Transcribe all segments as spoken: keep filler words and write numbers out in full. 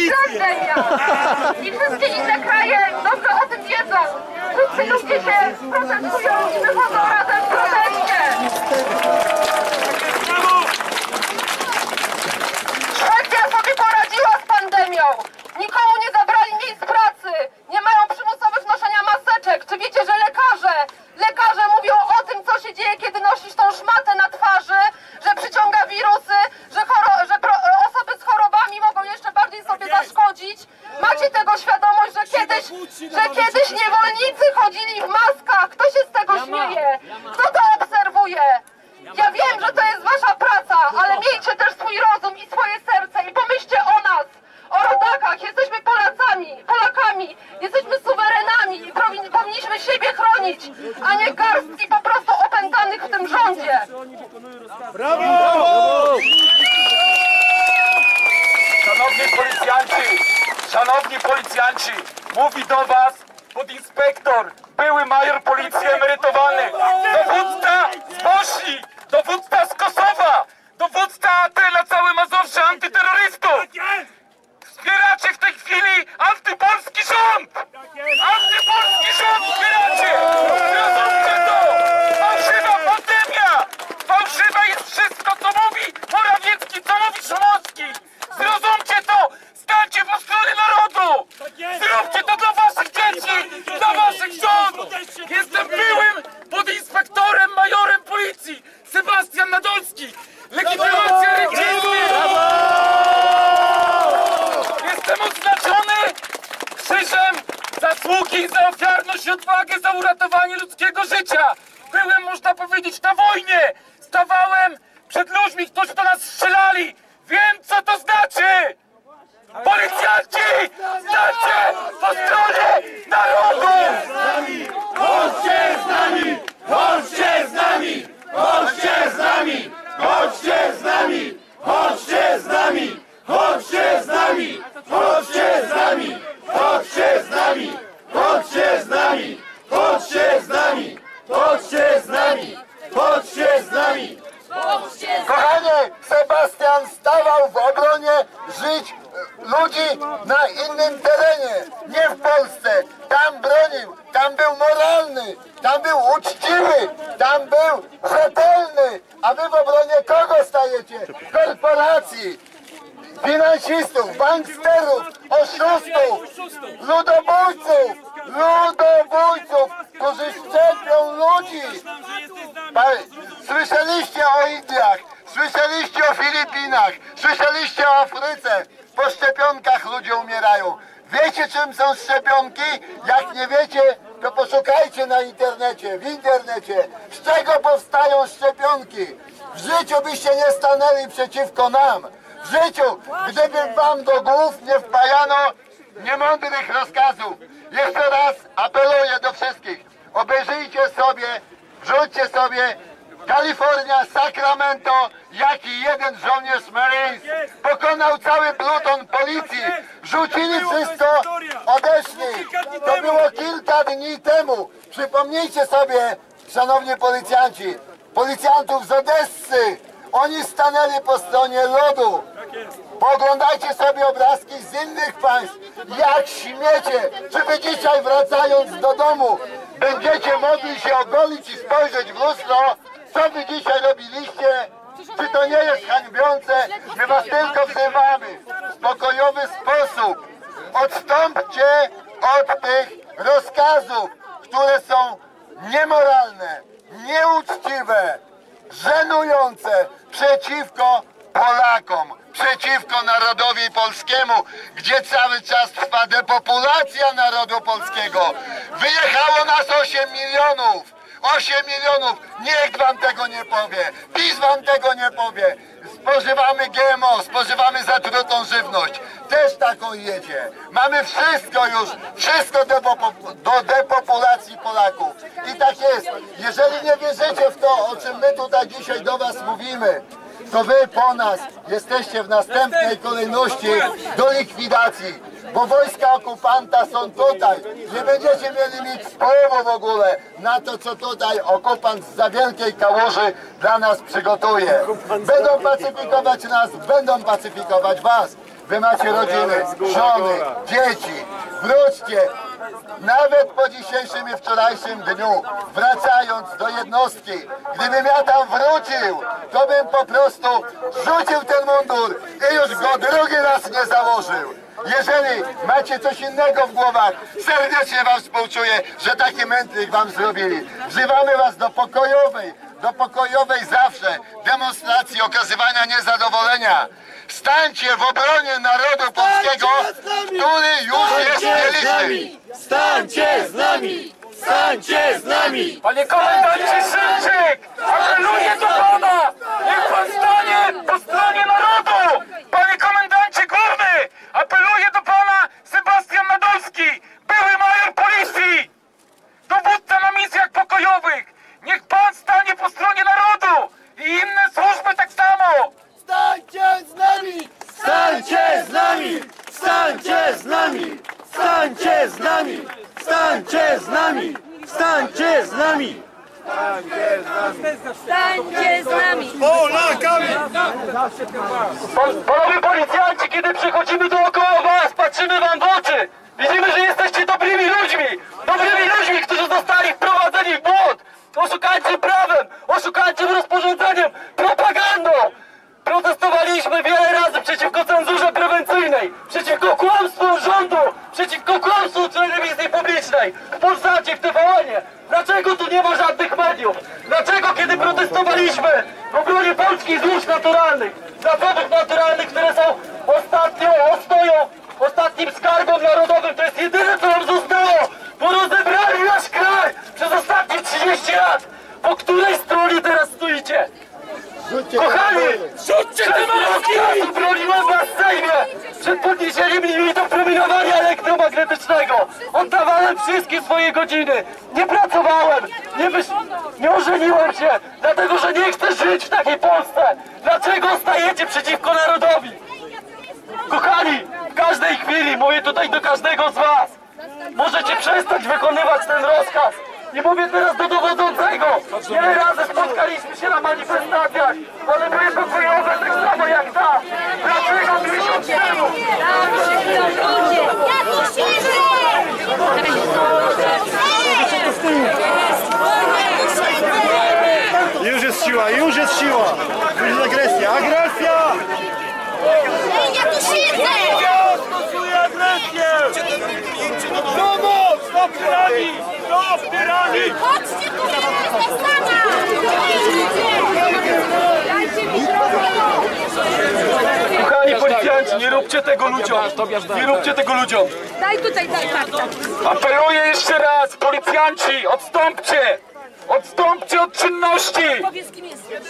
Pandemia! I wszystkie inne kraje dobrze o tym wiedzą. Wszyscy ludzie się protestują i wychodzą razem w proteście. Szwecja sobie poradziła z pandemią. Nikomu nie zabrali miejsc pracy. Nie mają przymusowych noszenia maseczek. Czy wiecie, że lekarze, lekarze mówią o tym, co się dzieje, kiedy nosisz tą szmatę na twarzy, że przyciąga wirusy, że, choro, że pro, osoby z chorobami mogą jeszcze bardziej sobie zaszkodzić? Macie tego świadomość, że kiedyś, że kiedyś niewolnicy chodzili w maskach? Kto się z tego śmieje? Kto to obserwuje? Ja wiem, że to jest wasza praca, ale miejcie też swój rozum i swoje serce i pomyślcie o nas, o rodakach. Jesteśmy Polacami, Polakami, jesteśmy suwerenami i powinniśmy siebie chronić, a nie garstki po prostu opętanych w tym rządzie. Brawo! Szanowni policjanci, szanowni policjanci, mówi do was podinspektor, były major policji emerytowany, dowódca z Bośni, dowódca z Kosowa, dowódca A T na całe Mazowsze, antyterrorystów. Wspieracie w tej chwili antypolski rząd! Antypolski rząd wspieracie! Zrozumcie to! Fałszywa pandemia! Fałszywe jest wszystko, co mówi Morawiecki, co mówi Szumowski! Zrozumcie to! Stańcie po stronie narodu! Zróbcie to dla waszych dzieci! Dla waszych żon! Jestem byłym podinspektorem, majorem policji! Sebastian Nadolski! Legitymacja rejestruje! Jestem odznaczony krzyżem zasługi za ofiarność i odwagę, za uratowanie ludzkiego życia. Byłem, można powiedzieć, na wojnie. Stawałem przed ludźmi, którzy do nas strzelali. Wiem, co to znaczy. Policjanci, stańcie po stronie narodu! Chodźcie z nami! Chodźcie z nami! Chodźcie z nami! Chodźcie z nami! Chodźcie z nami! Chodźcie z nami! Chodźcie z nami! Chodźcie z nami! Chodźcie z nami! Chodźcie z nami! Chodźcie z nami! Chodźcie z nami! Kochanie, Sebastian stawał w obronie żyć ludzi na innym terenie, nie w Polsce. Tam bronił, tam był moralny, tam był uczciwy, tam był rzetelny. A wy w obronie kogo stajecie? Korporacji, finansistów, banksterów, oszustów, ludobójców, ludobójców, którzy szczepią ludzi. Słyszeliście o Indiach, słyszeliście o Filipinach, słyszeliście o Afryce. Po szczepionkach ludzie umierają. Wiecie, czym są szczepionki? Jak nie wiecie, to poszukajcie na internecie, w internecie. Z czego powstają szczepionki? W życiu byście nie stanęli przeciwko nam. W życiu, gdyby wam do głów nie wpajano niemądrych rozkazów. Jeszcze raz apeluję do wszystkich. Obejrzyjcie sobie, wrzućcie sobie Kalifornia, Sacramento, jaki jeden żołnierz Marines pokonał cały pluton policji. Wrzucili wszystko, odeszli. To było kilka dni temu. Przypomnijcie sobie, szanowni policjanci, policjantów z Odessy. Oni stanęli po stronie lodu. Pooglądajcie sobie obrazki z innych państw. Jak śmiecie, czy wy dzisiaj wracając do domu będziecie mogli się ogolić i spojrzeć w lustro? Co wy dzisiaj robiliście? Czy to nie jest hańbiące? My was tylko wzywamy w pokojowy sposób. Odstąpcie od tych rozkazów, które są niemoralne, nieuczciwe, żenujące przeciwko Polakom, przeciwko narodowi polskiemu, gdzie cały czas trwa depopulacja narodu polskiego. Wyjechało nas osiem milionów. osiem milionów, nikt wam tego nie powie, PiS wam tego nie powie. Spożywamy G M O, spożywamy zatrutą żywność, też taką jedzie. Mamy wszystko już, wszystko do, do depopulacji Polaków. I tak jest, jeżeli nie wierzycie w to, o czym my tutaj dzisiaj do was mówimy, to wy po nas jesteście w następnej kolejności do likwidacji. bo wojska okupanta są tutaj. Nie będziecie mieli mieć wpływu w ogóle na to, co tutaj okupant z za wielkiej kałuży dla nas przygotuje. Będą pacyfikować nas, będą pacyfikować was. Wy macie rodziny, żony, dzieci. Wróćcie. Nawet po dzisiejszym i wczorajszym dniu, wracając do jednostki, gdybym ja tam wrócił, to bym po prostu rzucił ten mundur i już go drugi raz nie założył. Jeżeli macie coś innego w głowach, serdecznie wam współczuję, że taki mętlik wam zrobili. Wzywamy was do pokojowej, do pokojowej zawsze demonstracji, okazywania niezadowolenia. Stańcie w obronie narodu polskiego, który już jest nieliczny. Stańcie z nami! Stańcie z nami! Panie komendancie Szymczyk! Apeluję do pana! Niech pan stanie po stronie narodu! Panie komendancie główny! Apeluję do pana Sebastian Nadolski! Były major policji! Dowódca na misjach pokojowych! Niech pan stanie po stronie narodu! I inne służby tak samo! Stańcie z nami! Stańcie z nami! Stańcie z nami! Stańcie z nami! Stańcie z nami! Stańcie z nami! Stańcie z nami! Polakami! Panowie policjanci, kiedy przychodzimy dookoła was, patrzymy wam w oczy! Widzimy, że jesteście dobrymi ludźmi! Dobrymi ludźmi, którzy zostali wprowadzeni w błąd! Oszukańczym prawem! Oszukańczym rozporządzeniem! Propagandą! Protestowaliśmy wiele razy przeciwko cenzurze prewencyjnej, przeciwko kłamstwom rządu, przeciwko kłamstwu telewizji publicznej, w Polsacie, w T V N-ie. Dlaczego tu nie ma żadnych mediów? Dlaczego, kiedy protestowaliśmy w obronie polskich złóż naturalnych, zasobów naturalnych, które są ostatnią ostoją, ostatnim skarbem narodowym, to jest jedyne, co nam zostało, bo rozebrali nasz kraj przez ostatnie trzydzieści lat. Po której stronie teraz stoicie? Kochani, rzućcie te maski! Broniłem was w Sejmie przed podniesieniem limitu promieniowania elektromagnetycznego. Oddawałem wszystkie swoje godziny. Nie pracowałem, nie, wysz... nie ożeniłem się, dlatego że nie chcę żyć w takiej Polsce. Dlaczego stajecie przeciwko narodowi? Kochani, w każdej chwili, mówię tutaj do każdego z was, możecie przestać wykonywać ten rozkaz. I mówię teraz do dowodzącego. Wiele razy spotkaliśmy się na manifestacjach, ale były pokojowe tak samo jak ta. Dlaczego miesiąc temu? Już jest siła, już jest siła! Już jest agresja, agresja! Ja tu siedzę! Stosuję agresję! Pomoc! Stop tyranii! Stop tyranii! Chodźcie tu, ja jestem sama! Dajcie mi Kochani policjanci, nie róbcie tego ludziom. Nie róbcie tego ludziom. Daj tutaj, daj kartę. Apeluję jeszcze raz, policjanci, odstąpcie! Odstąpcie od czynności! Powiedz, kim jesteś.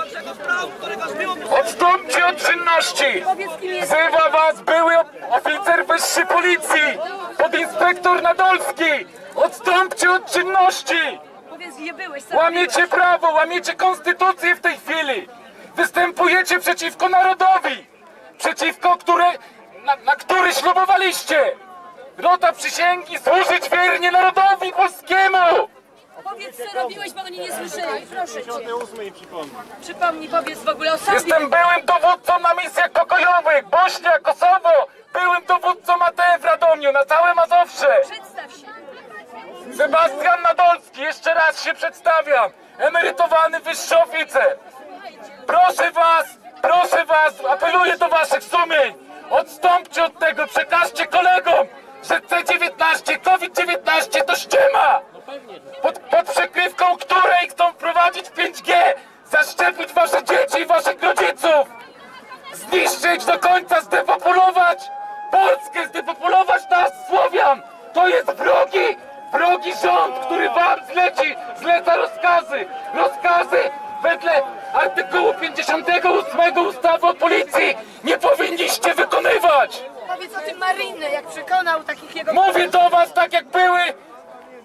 Odstąpcie od czynności! Powiedz, kim jesteś. Wzywa was były oficer wyższy policji! Podinspektor Nadolski! Odstąpcie od czynności! Powiedz, gdzie byłeś. co Łamiecie robiłeś. prawo, łamiecie konstytucję w tej chwili! Występujecie przeciwko narodowi! Przeciwko który, na, na który ślubowaliście! Rota przysięgi służyć wiernie narodowi polskiemu! Powiedz, co robiłeś, bo oni nie słyszeli. Proszę cię. Przypomnij, powiedz w ogóle o sobie. Jestem byłym dowódcą na misjach pokojowych, Bośnia, Kosowo, byłym dowódcą A T F w Radomiu, na całe Mazowsze. Przedstaw się. Sebastian Nadolski, jeszcze raz się przedstawiam, emerytowany wyższy oficer. Proszę was, proszę was, apeluję do waszych sumień, odstąpcie od tego, przekażcie kolegom, że C dziewiętnaście, COVID dziewiętnaście to ściema. Pod, pod przykrywką której chcą wprowadzić pięć G, zaszczepić wasze dzieci i waszych rodziców, zniszczyć do końca, zdepopulować Polskę, zdepopulować nas, Słowian. To jest wrogi, wrogi rząd, który wam zleci, zleca rozkazy, rozkazy wedle artykułu pięćdziesiątego ósmego ustawy o policji nie powinniście wykonywać. Powiedz o tym Mariny, jak przekonał takich jego... Mówię do was tak jak były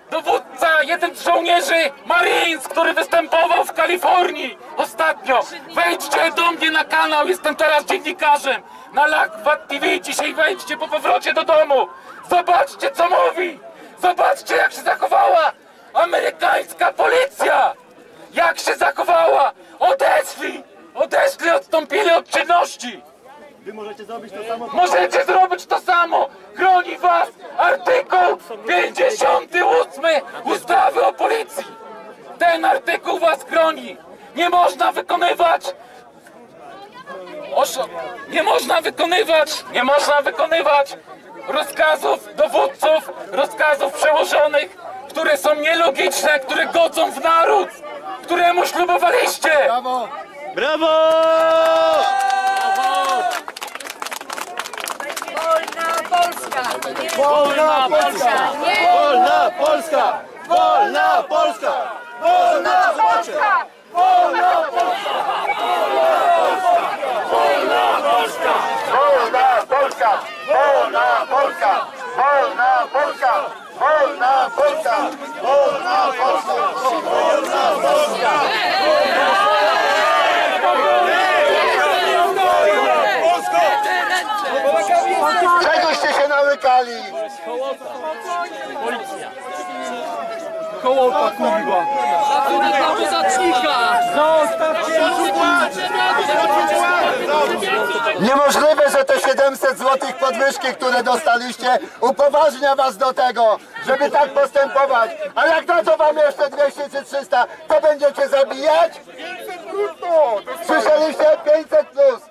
dowódca, jeden z żołnierzy Marines, który występował w Kalifornii ostatnio. Wejdźcie do mnie na kanał, jestem teraz dziennikarzem na Lagwat T V. Dzisiaj wejdźcie po powrocie do domu. Zobaczcie, co mówi. Zobaczcie, jak się zachowała amerykańska policja. Jak się zachowała. Odeszli. Odeszli, odstąpili od czynności. Wy możecie zrobić to samo. Możecie zrobić to samo! Chroni was artykuł pięćdziesiąty ósmy ustawy o policji! Ten artykuł was chroni! Nie można wykonywać... Oszo... Nie można wykonywać... Nie można wykonywać rozkazów dowódców, rozkazów przełożonych, które są nielogiczne, które godzą w naród, któremu ślubowaliście! Brawo! Brawo! Wolna Polska! Wolna Polska! Wolna Polska! Wolna Polska! Wolna Polska! Polska! Wolna Polska! Wolna Polska! Wolna Polska! Wolna Polska! Wolna Polska! Wolna Polska! Wolna Polska! Czegoście się nałykali? Hołota, kurwa! Niemożliwe, że te siedemset złotych podwyżki, które dostaliście, upoważnia was do tego, żeby tak postępować. A jak dadzą wam jeszcze dwieście czy trzysta, to będziecie zabijać? Słyszeliście? pięćset plus.